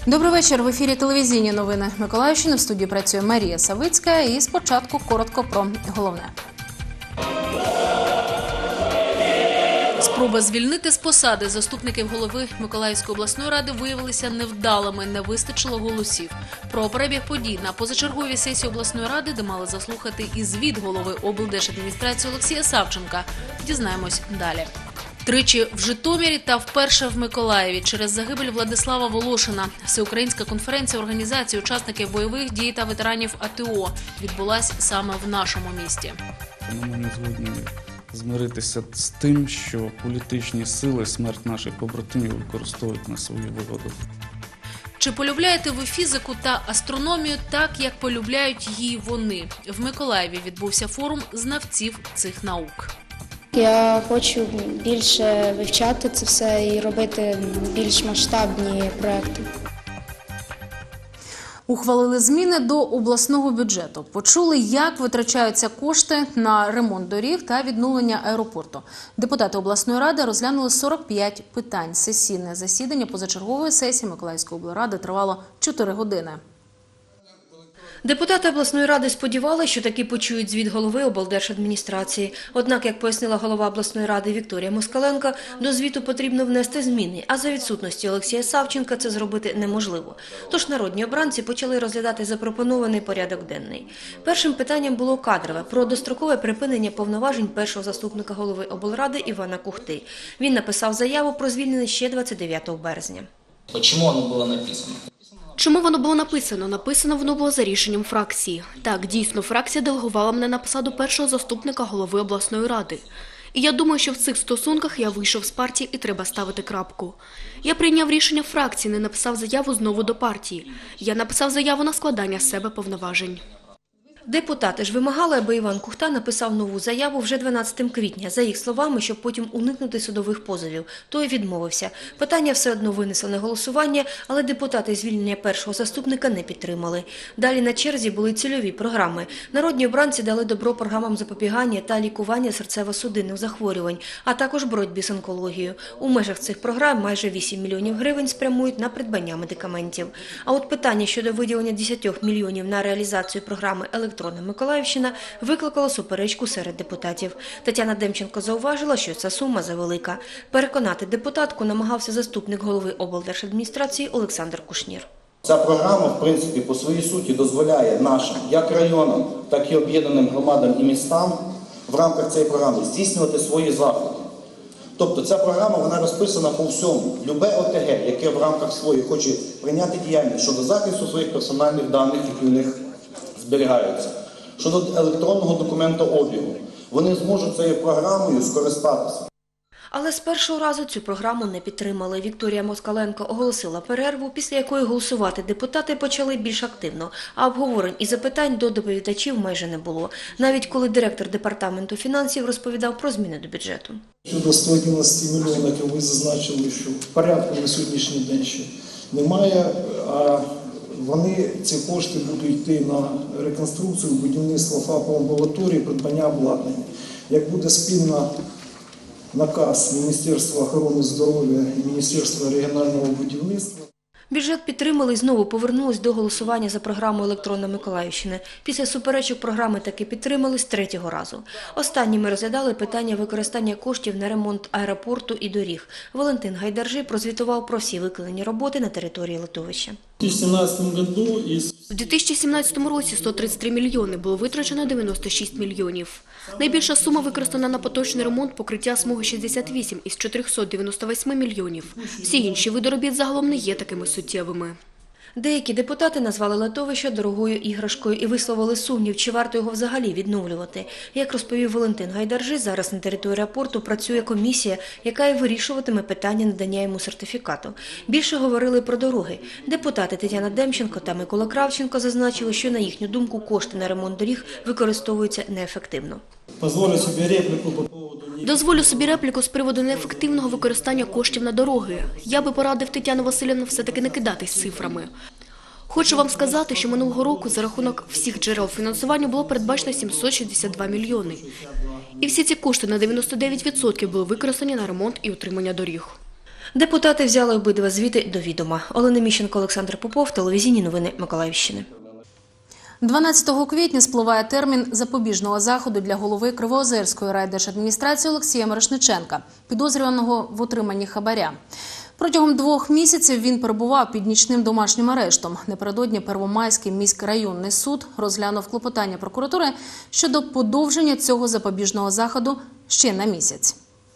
Добрий вечір. В ефірі телевізійні новини Миколаївщини. В студії працює Марія Савицька. І спочатку коротко про головне. Спроби звільнити з посади заступників голови Миколаївської обласної ради виявилися невдалими, не вистачило голосів. Про перебіг подій на позачерговій сесії обласної ради, де мали заслухати і звіт голови облдержадміністрації Олексія Савченка, дізнаємось далі. Тричі в Житомирі та вперше в Миколаєві через загибель Владислава Волошина. Всеукраїнська конференція організації учасників бойових дій та ветеранів АТО відбулась саме в нашому місті. Ми не згодні змиритися з тим, що політичні сили смерть наших побратимів використовують на свою вигоду. Чи полюбляєте ви фізику та астрономію так, як полюбляють її вони? В Миколаєві відбувся форум знавців цих наук. Я хочу більше вивчати це все і робити більш масштабні проекти. Ухвалили зміни до обласного бюджету. Почули, як витрачаються кошти на ремонт доріг та відновлення аеропорту. Депутати обласної ради розглянули 45 питань. Сесійне засідання позачергової сесії Миколаївської облради тривало 4 години. Депутати обласної ради сподівалися, що таки почують звіт голови облдержадміністрації. Однак, як пояснила голова обласної ради Вікторія Москаленко, до звіту потрібно внести зміни, а за відсутності Олексія Савченка це зробити неможливо. Тож народні обранці почали розглядати запропонований порядок денний. Першим питанням було кадрове – про дострокове припинення повноважень першого заступника голови облради Івана Кухти. Він написав заяву про звільнення ще 29 березня. Чому воно було написано? Чому воно було написано? Написано воно було за рішенням фракції. Так, дійсно, фракція делегувала мене на посаду першого заступника голови обласної ради. І я думаю, що в цих стосунках я вийшов з партії і треба ставити крапку. Я прийняв рішення фракції, не написав заяву знову до партії. Я написав заяву на складання з себе повноважень. Депутати ж вимагали, аби Іван Кухта написав нову заяву вже 12 квітня, за їх словами, щоб потім уникнути судових позовів. Той відмовився. Питання все одно винесли на голосування, але депутати звільнення першого заступника не підтримали. Далі на черзі були цільові програми. Народні обранці дали добро програмам запобігання та лікування серцево-судинних захворювань, а також боротьбі з онкологією. У межах цих програм майже 8 мільйонів гривень спрямують на придбання медикаментів. А от питання щодо виділення 10 мільйонів на реалізацію програми «Електронна Миколаївщина» викликало суперечку серед депутатів. Тетяна Демченко зауважила, що ця сума завелика. Переконати депутатку намагався заступник голови облдержадміністрації Олександр Кушнір. Ця програма, в принципі, по своїй суті дозволяє нашим, як районам, так і об'єднаним громадам і містам в рамках цієї програми здійснювати свої заходи. Тобто ця програма, вона розписана по всьому. Любе ОТГ, яке в рамках своїх хоче прийняти діяльність щодо захисту своїх персональних даних, які у них зберігаються, щодо електронного документообігу, вони зможуть цією програмою скористатися. Але з першого разу цю програму не підтримали. Вікторія Москаленко оголосила перерву, після якої голосувати депутати почали більш активно, а обговорень і запитань до доповідачів майже не було. Навіть коли директор департаменту фінансів розповідав про зміни до бюджету. Щодо 111 мільйонів, як ви зазначили, що в порядку на сьогоднішній день ще немає, а ці кошти будуть йти на реконструкцію, будівництво ФАПу амбулаторії, придбання обладнання. Як буде спільно наказ Міністерства охорони здоров'я і Міністерства регіонального будівництва. Бюджет підтримали і знову повернулись до голосування за програму «Електронна Миколаївщина». Після суперечок програми таки підтримали з третього разу. Останніми розглядали питання використання коштів на ремонт аеропорту і доріг. Валентин Гайдаржи прозвітував про всі виконані роботи на території литовища. У 2017 році 133 мільйони, було витрачено 96 мільйонів. Найбільша сума використана на поточний ремонт покриття смуги 68 із 498 мільйонів. Всі інші види робіт загалом не є такими суттєвими. Деякі депутати назвали литовище дорогою іграшкою і висловили сумнів, чи варто його взагалі відновлювати. Як розповів Валентин Гайдаржи, зараз на території аеропорту працює комісія, яка і вирішуватиме питання надання йому сертифікату. Більше говорили про дороги. Депутати Тетяна Демченко та Микола Кравченко зазначили, що, на їхню думку, кошти на ремонт доріг використовуються неефективно. Дозволю собі репліку з приводу неефективного використання коштів на дороги. Я би порадив Тетяну Василівну все-таки не кидатись цифрами. Хочу вам сказати, що минулого року за рахунок всіх джерел фінансування було передбачено 762 мільйони. І всі ці кошти на 99% були використані на ремонт і утримання доріг. Депутати взяли обидва звіти до відома. Олена Міщенко, Олександр Попов, телевізійні новини Миколаївщини. 12 квітня спливає термін запобіжного заходу для голови Кривоозерської райдержадміністрації Олексія Мирошниченка, підозрюваного в отриманні хабаря. Протягом 2 місяців він перебував під нічним домашнім арештом. Напередодні Первомайський міськрайонний суд розглянув клопотання прокуратури щодо подовження цього запобіжного заходу ще на місяць.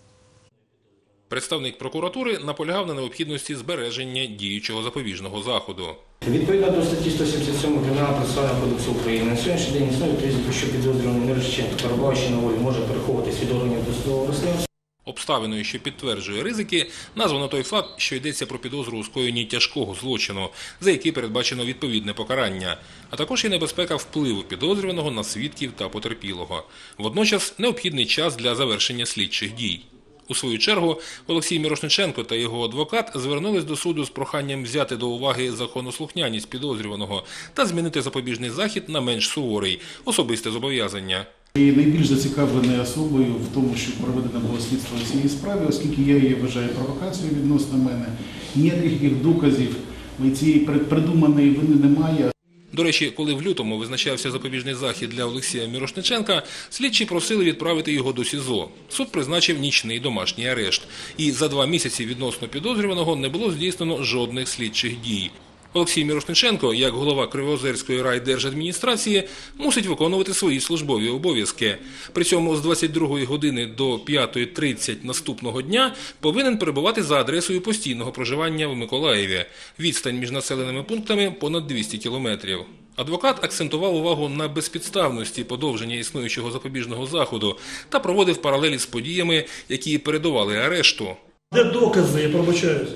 Представник прокуратури наполягав на необхідності збереження діючого запобіжного заходу. Відповідно до статті 177 Кримінального процесуального кодексу України, на сьогоднішній день існує підозрюваний, що підозрюваний Мирошниченко, перебуваючи на волі, може переховуватись від органів досудового розслідування. Обставиною, що підтверджує ризики, названо той факт, що йдеться про підозру у скоєнні тяжкого злочину, за який передбачено відповідне покарання, а також і небезпека впливу підозрюваного на свідків та потерпілого. Водночас необхідний час для завершення слідчих дій. У свою чергу Олексій Мирошниченко та його адвокат звернулись до суду з проханням взяти до уваги законослухняність підозрюваного та змінити запобіжний захід на менш суворий – особисте зобов'язання. І найбільш зацікавленою особою в тому, щоб проведено було слідство у цій справі, оскільки я її вважаю провокацією відносно мене, ніяких доказів цієї придуманої вини немає. До речі, коли в лютому визначався запобіжний захід для Олексія Мирошниченка, слідчі просили відправити його до СІЗО. Суд призначив нічний домашній арешт. І за 2 місяці відносно підозрюваного не було здійснено жодних слідчих дій. Олексій Мирошниченко, як голова Кривоозерської райдержадміністрації, мусить виконувати свої службові обов'язки. При цьому з 22 години до 5:30 наступного дня повинен перебувати за адресою постійного проживання в Миколаєві. Відстань між населеними пунктами – понад 200 кілометрів. Адвокат акцентував увагу на безпідставності подовження існуючого запобіжного заходу та проводив паралелі з подіями, які передували арешту. Де докази, я пробачаюсь?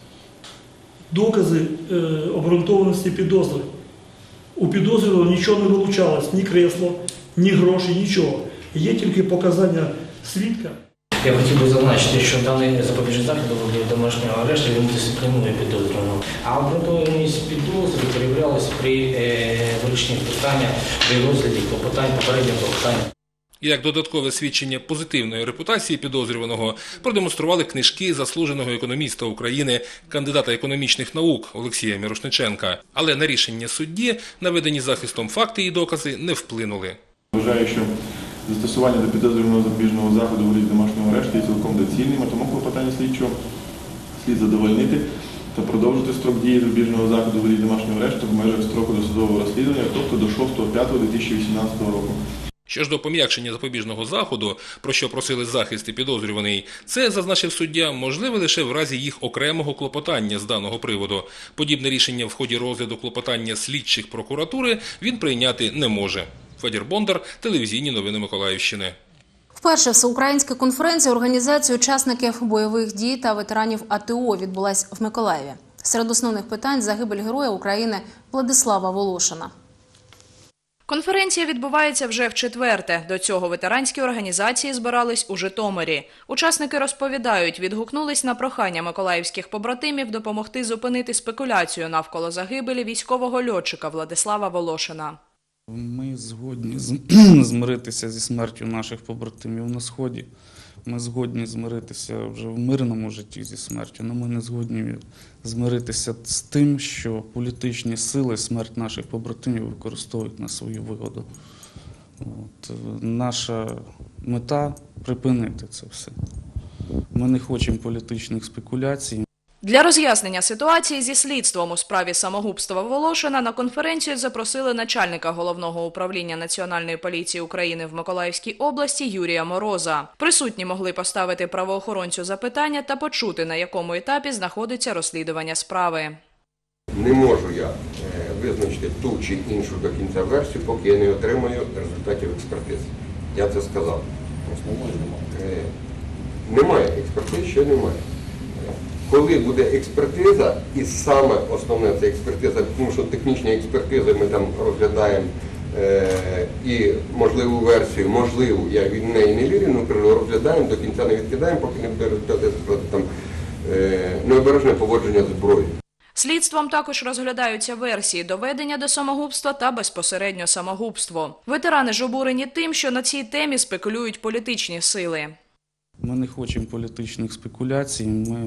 Докази обґрунтованості підозри. У підозрюваного нічого не вилучалось, ні кресло, ні гроші, нічого. Є тільки показання свідка. Я хотів би зазначити, що даний запобіжний захід у вигляді домашнього арешту він дисциплінує підозрюваного. А обґрунтованість підозри перевірялась при вирішенні питання, при розгляді клопотань, попереднього клопотання. Як додаткове свідчення позитивної репутації підозрюваного продемонстрували книжки заслуженого економіста України, кандидата економічних наук Олексія Мирошниченка. Але на рішення судді наведені захистом факти і докази не вплинули. Вважаю, що застосування до підозрюваного запобіжного заходу у вигляді домашнього арешту є цілком доцільним, а тому клопотання слідчого слід задовольнити та продовжити строк дії запобіжного заходу у вигляді домашнього арешту в межах строку досудового розслідування, тобто до 6.5.2018 року. Що ж до пом'якшення запобіжного заходу, про що просили захист і підозрюваний, це, зазначив суддя, можливе лише в разі їх окремого клопотання з даного приводу. Подібне рішення в ході розгляду клопотання слідчих прокуратури він прийняти не може. Федір Бондар, телевізійні новини Миколаївщини. Вперше всеукраїнська конференція організації учасників бойових дій та ветеранів АТО відбулась в Миколаєві. Серед основних питань – загибель Героя України Владислава Волошина. Конференція відбувається вже вчетверте. До цього ветеранські організації збирались у Житомирі. Учасники розповідають, відгукнулись на прохання миколаївських побратимів допомогти зупинити спекуляцію навколо загибелі військового льотчика Владислава Волошина. Ми згодні змиритися зі смертю наших побратимів на Сході. Ми згодні змиритися вже в мирному житті зі смертю, але ми не згодні змиритися з тим, що політичні сили смерть наших побратимів використовують на свою вигоду. Наша мета – припинити це все. Ми не хочемо політичних спекуляцій. Для роз'яснення ситуації зі слідством у справі самогубства Волошина на конференцію запросили начальника Головного управління Національної поліції України в Миколаївській області Юрія Мороза. Присутні могли поставити правоохоронцю запитання та почути, на якому етапі знаходиться розслідування справи. Не можу я визначити ту чи іншу до кінця версію, поки я не отримаю результатів експертизи. Я це сказав. Немає експертизи, ще немає. Коли буде експертиза, і саме основне це експертиза, тому що технічні експертизи ми там розглядаємо і можливу версію, можливу, я від неї не вірю, але розглядаємо, до кінця не відкидаємо, поки не буде результати необережне поводження зброї. Слідством також розглядаються версії доведення до самогубства та безпосередньо самогубство. Ветерани ж обурені тим, що на цій темі спекулюють політичні сили. Ми не хочемо політичних спекуляцій, ми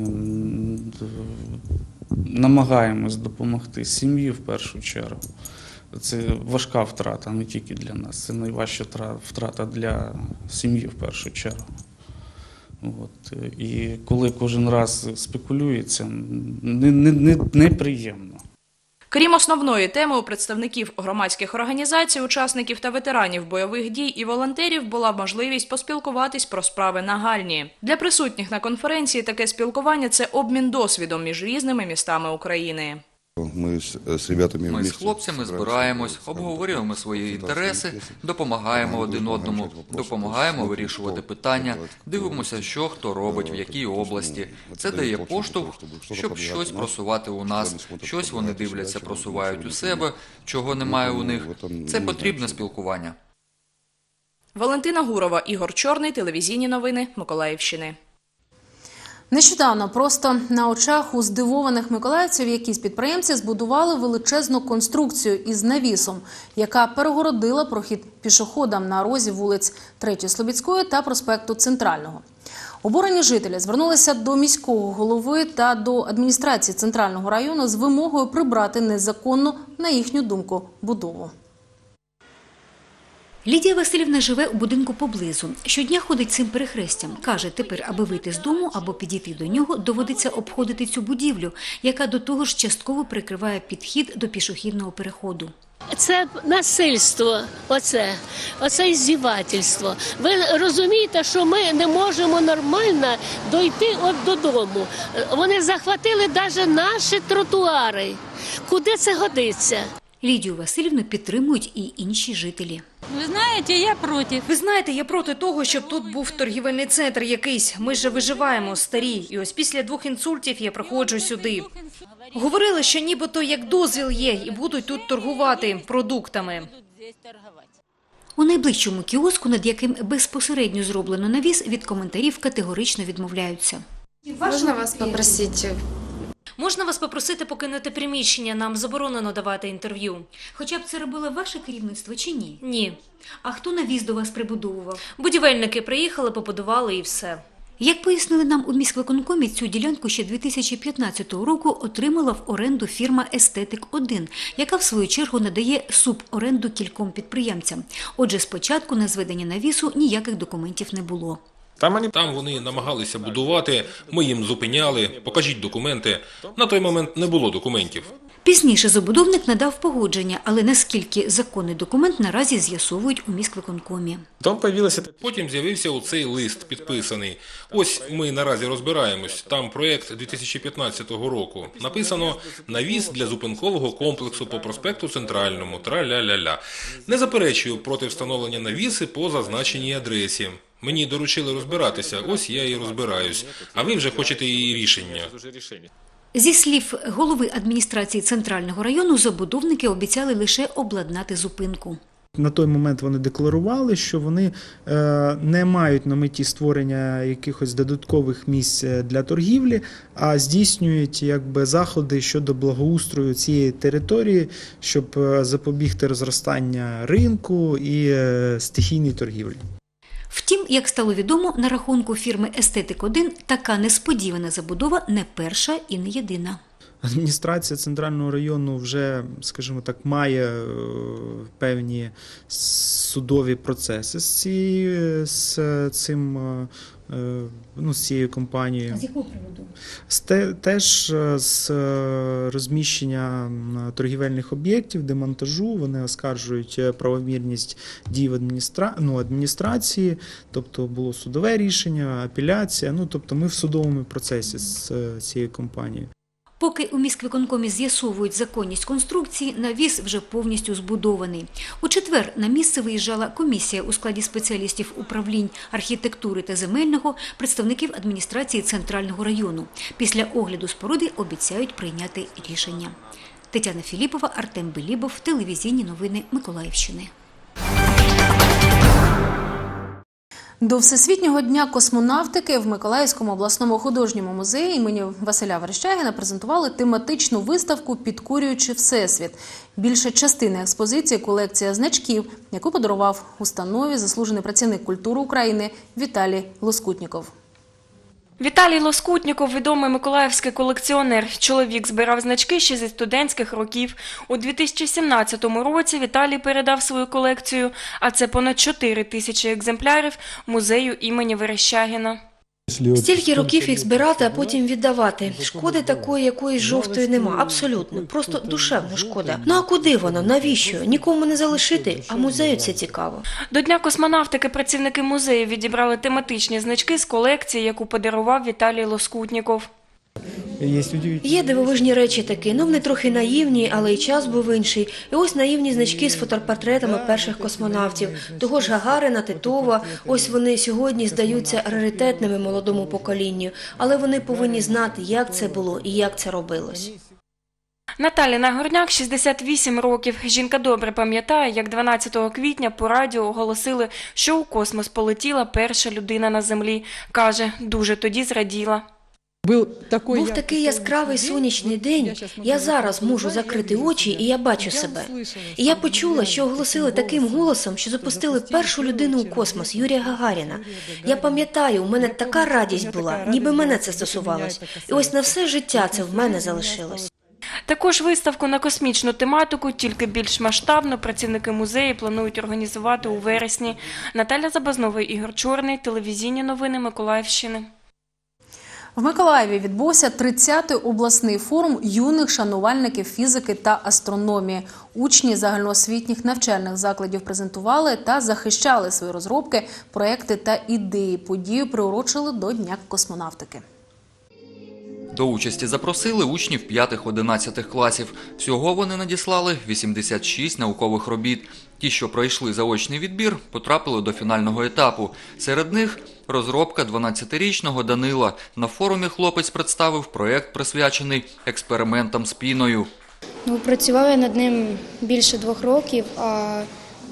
намагаємось допомогти сім'ї в першу чергу. Це важка втрата, не тільки для нас, це найважча втрата для сім'ї в першу чергу. І коли кожен раз спекулюється, неприємно. Крім основної теми, у представників громадських організацій, учасників та ветеранів бойових дій і волонтерів була можливість поспілкуватись про справи нагальні. Для присутніх на конференції таке спілкування – це обмін досвідом між різними містами України. Ми з хлопцями збираємось, обговорюємо свої інтереси, допомагаємо один одному, допомагаємо вирішувати питання, дивимося, що хто робить, в якій області. Це дає поштовх, щоб щось просувати у нас, щось вони дивляться, просувають у себе, чого немає у них. Це потрібне спілкування. Валентина Гурова, Ігор Чорний, телевізійні новини Миколаївщини. Нещодавно просто на очах у здивованих миколаївців якісь підприємці збудували величезну конструкцію із навісом, яка перегородила прохід пішоходам на розі вулиць 3-ї Слобідської та проспекту Центрального. Обурені жителі звернулися до міського голови та до адміністрації Центрального району з вимогою прибрати незаконну, на їхню думку, будову. Лідія Василівна живе у будинку поблизу. Щодня ходить цим перехрестям. Каже, тепер, аби вийти з дому або підійти до нього, доводиться обходити цю будівлю, яка до того ж частково прикриває підхід до пішохідного переходу. Це насильство, оце іздівательство. Ви розумієте, що ми не можемо нормально дойти додому. Вони захватили навіть наші тротуари. Куди це годиться? Лідію Василівну підтримують і інші жителі. Ви знаєте, я проти. Ви знаєте, я проти того, щоб тут був торгівельний центр якийсь. Ми ж виживаємо, старі. І ось після 2 інсультів я приходжу сюди. Говорили, що нібито як дозвіл є і будуть тут торгувати продуктами. У найближчому кіоску, над яким безпосередньо зроблено навіс, від коментарів категорично відмовляються. Можна вас попросити? Можна вас попросити покинути приміщення, нам заборонено давати інтерв'ю. Хоча б це робило ваше керівництво чи ні? Ні. А хто навіс до вас прибудовував? Будівельники приїхали, побудували і все. Як пояснили нам у міськвиконкомі, цю ділянку ще 2015 року отримала в оренду фірма «Естетик-1», яка в свою чергу надає суборенду кільком підприємцям. Отже, спочатку на зведення навісу ніяких документів не було. Там вони намагалися будувати, ми їм зупиняли, покажіть документи. На той момент не було документів. Пізніше забудовник надав погодження, але наскільки законний документ наразі з'ясовують у міськвиконкомі. Потім з'явився оцей лист підписаний. Ось ми наразі розбираємось. Там проєкт 2015 року. Написано «Навіс для зупинкового комплексу по проспекту Центральному, тра-ля-ля-ля». Не заперечую проти встановлення навіси по зазначеній адресі. Мені доручили розбиратися, ось я і розбираюсь. А ви вже хочете і рішення. Зі слів голови адміністрації Центрального району, забудовники обіцяли лише обладнати зупинку. На той момент вони декларували, що вони не мають на меті створення якихось додаткових місць для торгівлі, а здійснюють заходи щодо благоустрою цієї території, щоб запобігти розростанню ринку і стихійній торгівлі. Втім, як стало відомо, на рахунку фірми «Естетик-1» така несподівана забудова не перша і не єдина. Адміністрація Центрального району вже, скажімо так, має певні судові процеси з цією компанією. А з якого приводу? Теж з розміщення торгівельних об'єктів, демонтажу. Вони оскаржують правомірність дій в адміністрації, тобто було судове рішення, апеляція. Тобто ми в судовому процесі з цією компанією. Поки у міськвиконкомі з'ясовують законність конструкції, навіс вже повністю збудований. У четвер на місце виїжджала комісія у складі спеціалістів управлінь архітектури та земельного, представників адміністрації Центрального району. Після огляду споруди обіцяють прийняти рішення. Тетяна Філіпова, Артем Белібов, телевізійні новини Миколаївщини. До Всесвітнього дня космонавтики в Миколаївському обласному художньому музеї імені Василя Верещагіна презентували тематичну виставку «Підкорюючи Всесвіт». Більша частина експозиції – колекція значків, яку подарував установі заслужений працівник культури України Віталій Лоскутніков. Віталій Лоскутніков – відомий миколаївський колекціонер. Чоловік збирав значки ще зі студентських років. У 2017 році Віталій передав свою колекцію, а це понад 4 тисячі екземплярів, музею імені Верещагіна. Стільки років їх збирати, а потім віддавати. Шкоди такої якоїсь жовтої нема, абсолютно. Просто душевна шкода. Ну а куди воно? Навіщо? Нікому не залишити, а музею це цікаво. До Дня космонавтики працівники музею відібрали тематичні значки з колекції, яку подарував Віталій Лоскутніков. Є дивовижні речі такі, вони трохи наївні, але й час був інший. І ось наївні значки з фотопортретами перших космонавтів. Того ж Гагарина, Титова, ось вони сьогодні здаються раритетними молодому поколінню, але вони повинні знати, як це було і як це робилось. Наталі Нагорняк, 68 років. Жінка добре пам'ятає, як 12 квітня по радіо оголосили, що у космос полетіла перша людина на Землі. Каже, дуже тоді зраділа. Був такий яскравий сонячний день, я зараз можу закрити очі і я бачу себе. І я почула, що оголосили таким голосом, що запустили першу людину у космос, Юрія Гагаріна. Я пам'ятаю, у мене така радість була, ніби мене це стосувалось. І ось на все життя це в мене залишилось. Також виставку на космічну тематику, тільки більш масштабно, працівники музею планують організувати у вересні. Наталя Забазнова, Ігор Чорний, телевізійні новини Миколаївщини. В Миколаєві відбувся 30-й обласний форум юних шанувальників фізики та астрономії. Учні загальноосвітніх навчальних закладів презентували та захищали свої розробки, проекти та ідеї. Подію приурочили до Дня космонавтики. До участі запросили учнів 5-11 класів. Всього вони надіслали 86 наукових робіт. Ті, що пройшли заочний відбір, потрапили до фінального етапу. Серед них розробка 12-річного Данила. На форумі хлопець представив проєкт, присвячений експериментам з піною. Працював я над ним більше 2 років, а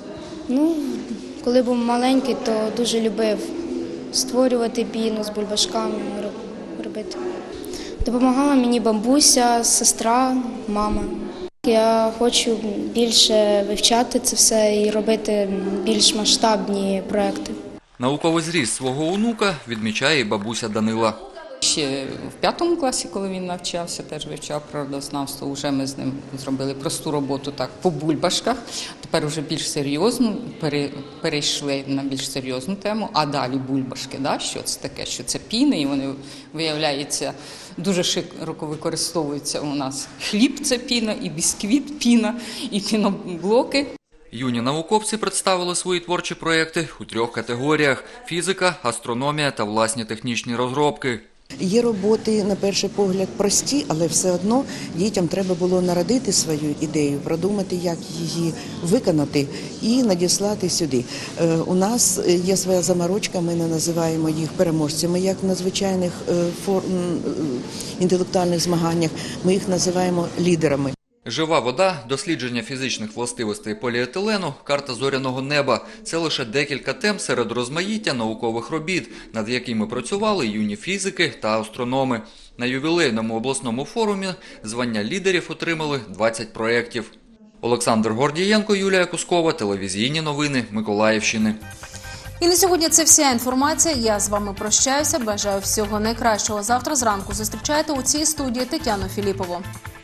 коли був маленький, то дуже любив створювати піну з бульбашками робити. Допомагала мені бабуся, сестра, мама. Я хочу більше вивчати це все і робити більш масштабні проекти. Науковий зріст свого онука відмічає і бабуся Данила. Ще в 5 класі, коли він навчався, теж вивчав природознавство, вже ми з ним зробили просту роботу так по бульбашках. Тепер вже більш серйозно, перейшли на більш серйозну тему, а далі бульбашки, що це таке, що це піни, і вони, виявляється, дуже широко використовуються у нас. Хліб – це піна, і бісквіт – піна, і піноблоки. Юні науковці представили свої творчі проєкти у 3 категоріях – фізика, астрономія та власні технічні розробки. Є роботи, на перший погляд, прості, але все одно дітям треба було народити свою ідею, продумати, як її виконати і надіслати сюди. У нас є своя заморочка, ми не називаємо їх переможцями, як на звичайних інтелектуальних змаганнях, ми їх називаємо лідерами. Жива вода, дослідження фізичних властивостей поліетилену, карта зоряного неба – це лише декілька тем серед розмаїття наукових робіт, над якими працювали юні фізики та астрономи. На ювілейному обласному форумі звання лідерів отримали 20 проєктів. Олександр Гордієнко, Юлія Кускова, телевізійні новини Миколаївщини. І на сьогодні це вся інформація. Я з вами прощаюся. Бажаю всього найкращого. Завтра зранку зустрічайте у цій студії Тетяну Філіпову.